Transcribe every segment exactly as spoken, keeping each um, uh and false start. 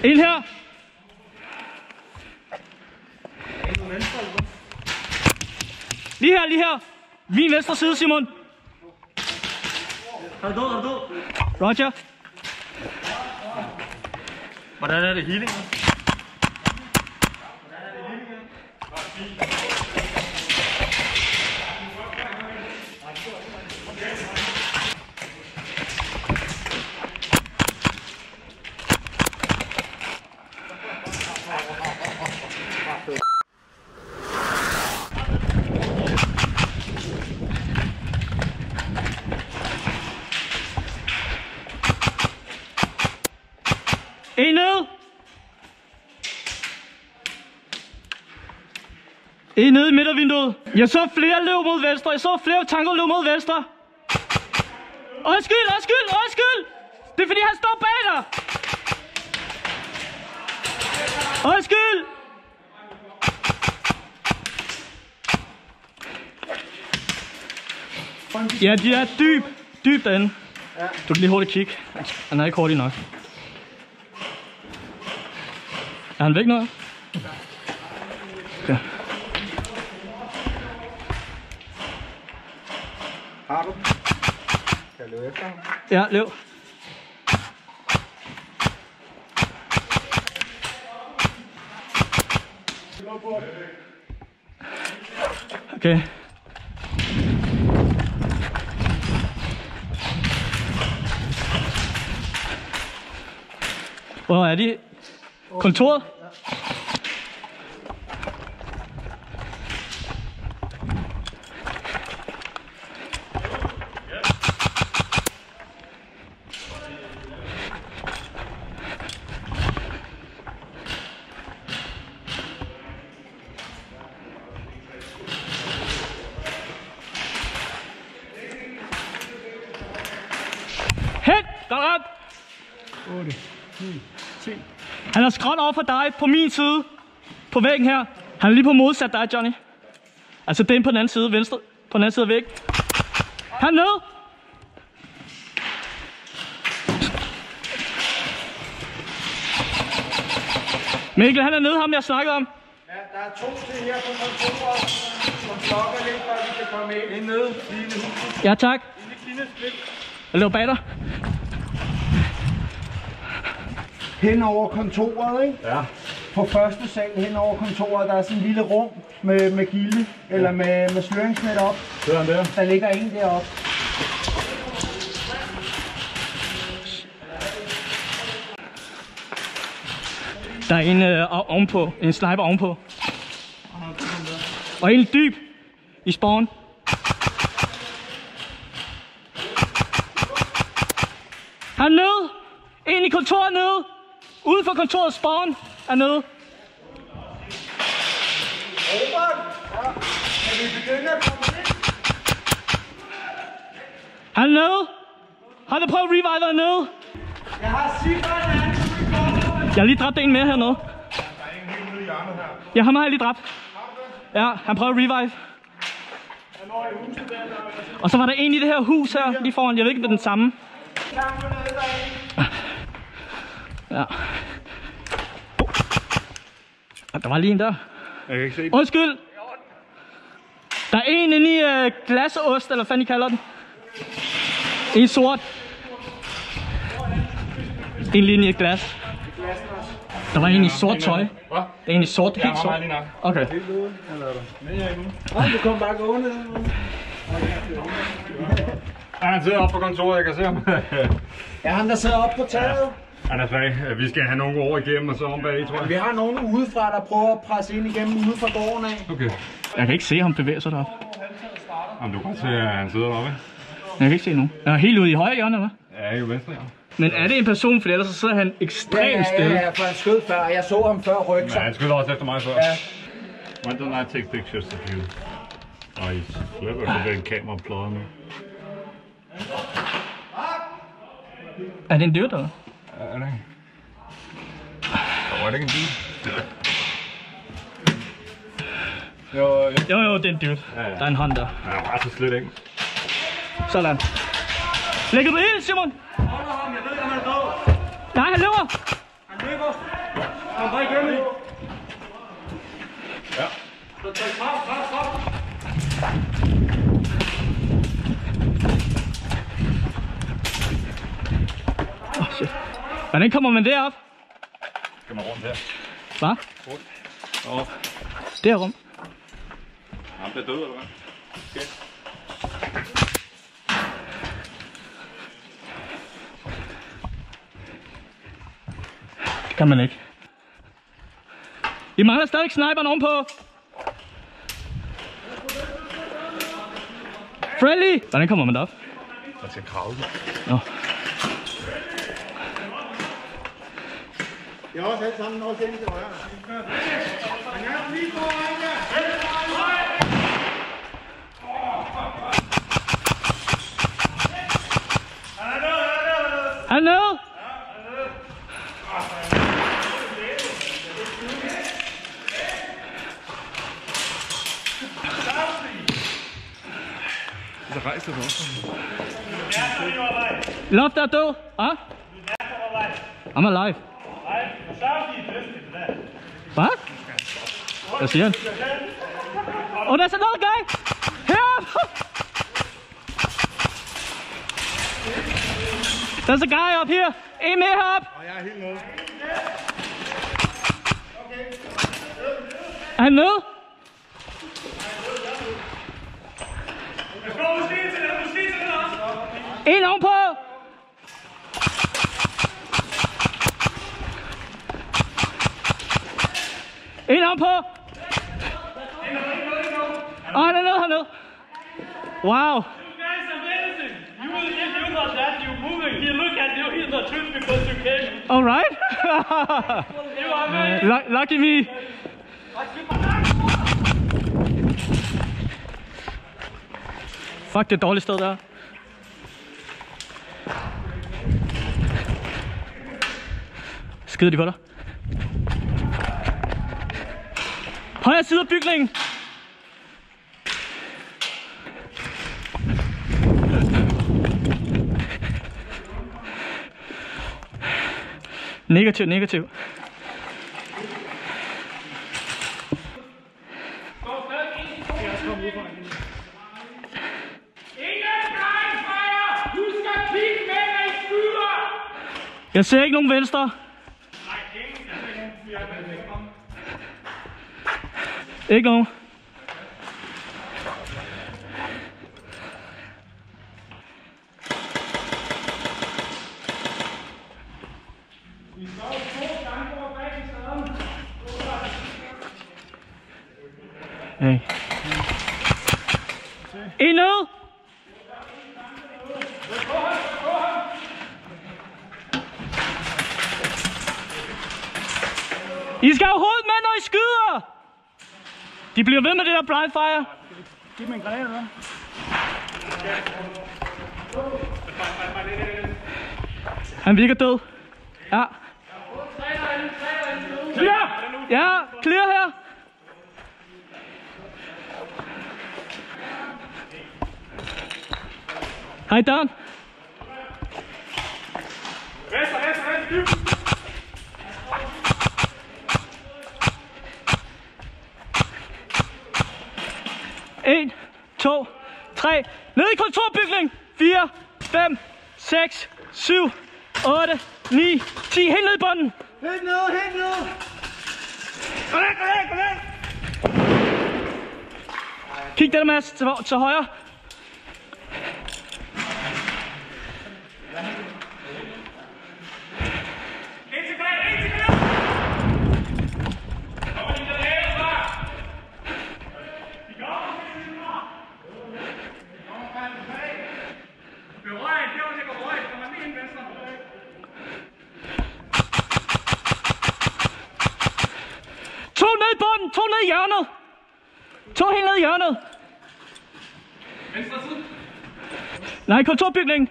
En her. Lige her, lige her. Min venstre side, Simon. Er du død, er du død? Roger. Hvordan er det healing? En ned. En ned i midtervinduet. Jeg så flere løb mod venstre. Jeg så flere tanker løb mod venstre. Undskyld, undskyld, undskyld. Det er fordi han står bag dig. Undskyld. Ja, de er dyb. Dyb derinde. Du kan lige hurtigt kigge. Han er ikke hurtig nok. Er han væk noget? Ja. Har du? Kan jeg løbe efter ham? Ja, løb. Okay. Hvor er de? Kontoret? Hen! Godt op! otte, ni, ti. Han er skråt over for dig på min side. På væggen her. Han er lige på modsat dig, Johnny. Altså den på den anden side, venstre. På den anden side af væggen. Han er nede! Mikkel, han er nede, ham jeg snakkede om. Ja, der er to til her på kontoret, som klokker lidt, for at vi kan komme ind. Ind nede, lige i huset. Ja, tak. Inde i Klinesplit. Jeg løber bag dig. Hen over kontoret, ikke? Ja. På første sal hen over kontoret, der er sådan en lille rum med, med gilde, eller med, med sløringsnet op. Sidder han der? Der ligger en deroppe. Der er en øh, ovenpå, en sniper ovenpå. Og en dyb i spawn. Han er nede. En i kontoret nede. Ude for kontoret spawn er nede. Robert! Ja. Kan vi begynde at komme ind? Han er nede. Han har prøvet at revive er nede. Jeg har Sibert en anden, som vi kommer. Jeg har lige dræbt en mere hernede. Der er en helt nede i hjørnet her. Ja, ham har jeg lige dræbt. Ja, han prøver at revive. Og så var der en i det her hus her, lige foran. Jeg ved ikke, om det er den samme. Ja. Oh. Der var lige en der. Jeg kan ikke se den. Undskyld. Der er en inde i øh, glasost, eller hvad fanden I kalder den. En sort. En linje i et glas. Der var en i sort tøj. Hvad? Der er en i sort, helt Ja, ham sort. har lige nok. Okay. Nej, du kommer bare gående. Ja, han sidder oppe på kontoret, jeg kan se ham. Ja, han der sidder oppe på taget. Han er fag. Vi skal have nogle over igennem, og så om bag, tror jeg. Vi har nogen udefra, der prøver at presse ind igennem ude fra gården af. Okay. Jeg kan ikke se ham bevæge sig deroppe. Jamen, du kan godt se, at han sidder deroppe. Jeg kan ikke se nogen. Jeg er helt ude i højre hjørne, hva'? Ja, jo venstre, ja. Men er det en person, for ellers så sidder han Ja, ekstremt ja, stille. ja, ja, for han skød før. Jeg så ham før rykke Men sig. han skyder også efter mig før. Ja. Why don't I take pictures of you? Ej, slipper du ved en kameraplade nu. Er det en dyr, eller? Ja, er det ikke? Jo, er det ikke en bil? Jo, jo. Jo, jo, det er en dyr. Ja, ja. Der er en hånd der. Ja, bare så slet ikke. Sådan. Lægger du ild, Simon? Hold ham, jeg ved, at han er død. Nej, han løber. Han Løber. Kom bare igennem. Ja. Så tryk frem, frem, frem. Åh, shit. Hvordan kommer man derop? Skal man rundt her? Hvad? Rundt. Og Derom. han bliver død, eller hvad? Okay. Det kan man ikke. I mangler stadig sniperen ovenpå. Friendly! Hvordan kommer man derop? Man skal kravle. Nå. Jeg har også alle sammen noget til til højre. Han er lige foran jer. Han er nede! Så rejser du også. Loftet er død. Ah? I'm alive. Hvad? Hvad siger han? Oh, there's another guy! Help! There's a guy up here. En mere heroppe. Og jeg er helt nede. Er han nede? En ovenpå! En ovenpå! Åh, han er nede, han er nede. Wow. All right. Lu- lucky me. Fuck, det er et dårligt sted der. Skider de på dig? Højre side af bygningen. Negativ, negativ. Jeg ser ikke nogen venstre. Ikke nogen. Hey. En ned. I skal have hovedet med, når I skyder! De bliver ved med det der blind fire. Giv mig en granat, eller? Han virker død. Ja. Clear! Ja, clear her. Hej, Dan. Venstre, venstre, venstre, dybt! en, to, tre. Ned i kontorbygning. fire, fem, seks, syv, otte, ni, ti. Helt ned i bunden. Helt ned, helt ned! Gå ned, gå ned, gå ned! Kig der, Mads, til, til højre. To ned i bunden, to ned i hjørnet. To helt ned i hjørnet. Venstre side. Nej, kontorbygningen.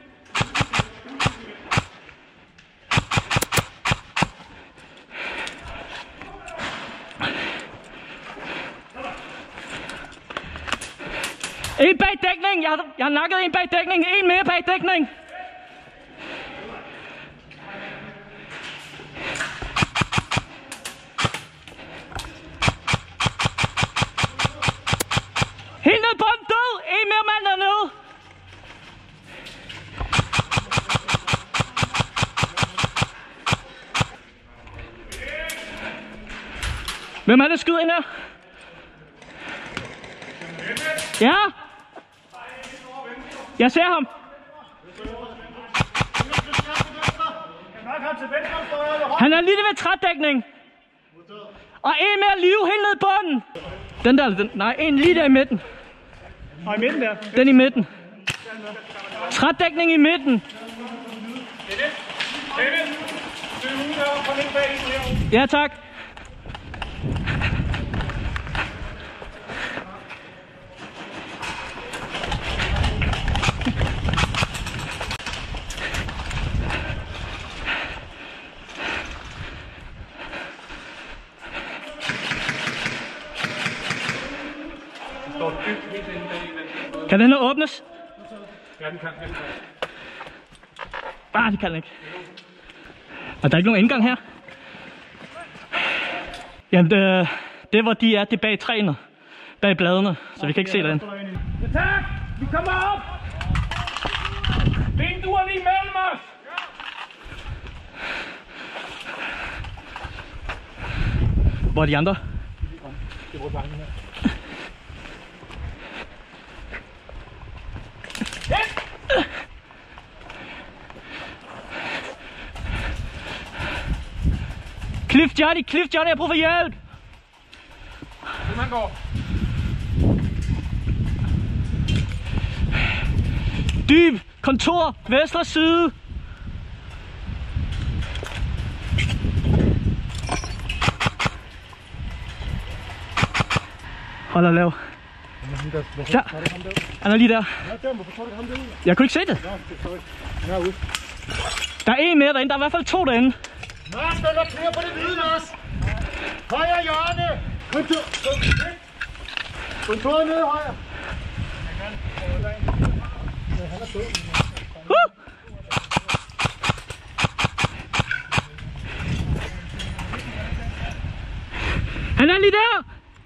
En bag dækning. Jeg har, jeg har nakket en bag dækning. En mere bag dækning. Hvem er det, skyder ind her? Ja! Jeg ser ham! Han er lige ved trædækning! Og en mere liv helt ned i bunden! Den der, den, nej, en lige der i midten. Og i midten der? Den i midten. Trædækning i midten. Ja, tak. Kan den her åbnes? Ja, den kan. Ah, det kan den ikke. Og der er ikke nogen indgang her. Jamen, det, det hvor de er, det er bag træerne. Bag bladene, så vi kan ikke se den. Ja, tak! Vi kommer op! Vinduer lige mellem os! Hvor er de andre? Det er vores egen her. Cliff Johnny, Cliff Johnny, jeg har brug for hjælp! Hvem han går? Dyb, kontor, venstre side. Hold da lav. Ja, han er lige der. Jeg kunne ikke se det. Der er en mere derinde, der er i hvert fald to derinde. Mars, der er flere på det hvide, Mars! Højre hjørne! Kontor! Kontoret nede højre! Uh! Han er lige der!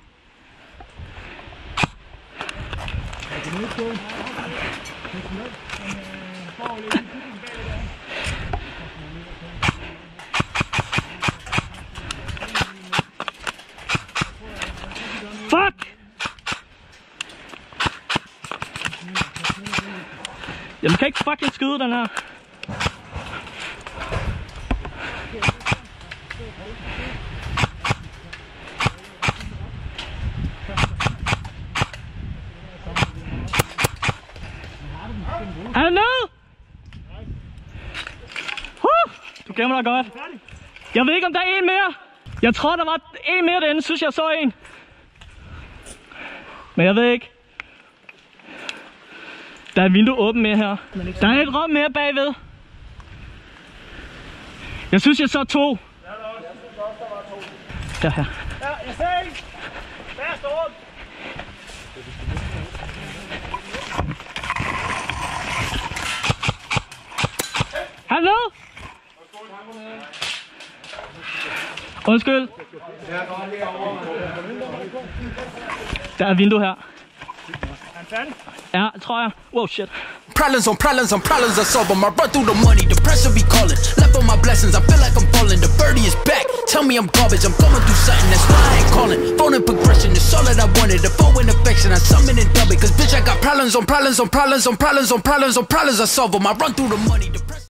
Fuck! Jeg kan ikke fucking skyde den her. Er der noget? Uh, du gemmer dig godt. Jeg ved ikke, om der er en mere. Jeg tror, der var en mere derinde. Synes jeg så en. Men jeg ved ikke. Der er et vindue åbent mere her. Der er et rum mere bagved. Jeg synes, jeg så to. Der her. Ja, jeg ser en! Der står den! Hallo? Undskyld. Der er et vindue her. Ja, tror jeg. Wow, shit. Problems on problems on problems I solve them. I run through the money, the pressure be calling. Left on my blessings, I feel like I'm falling. The birdie is back, tell me I'm garbage. I'm going through something, that's why I ain't calling. Phone and progression, it's all that I wanted. The phone and affection, I summon and dub it. Cause bitch, I got problems on problems on problems on problems on problems on problems I solve them. I run through the money, the pressure.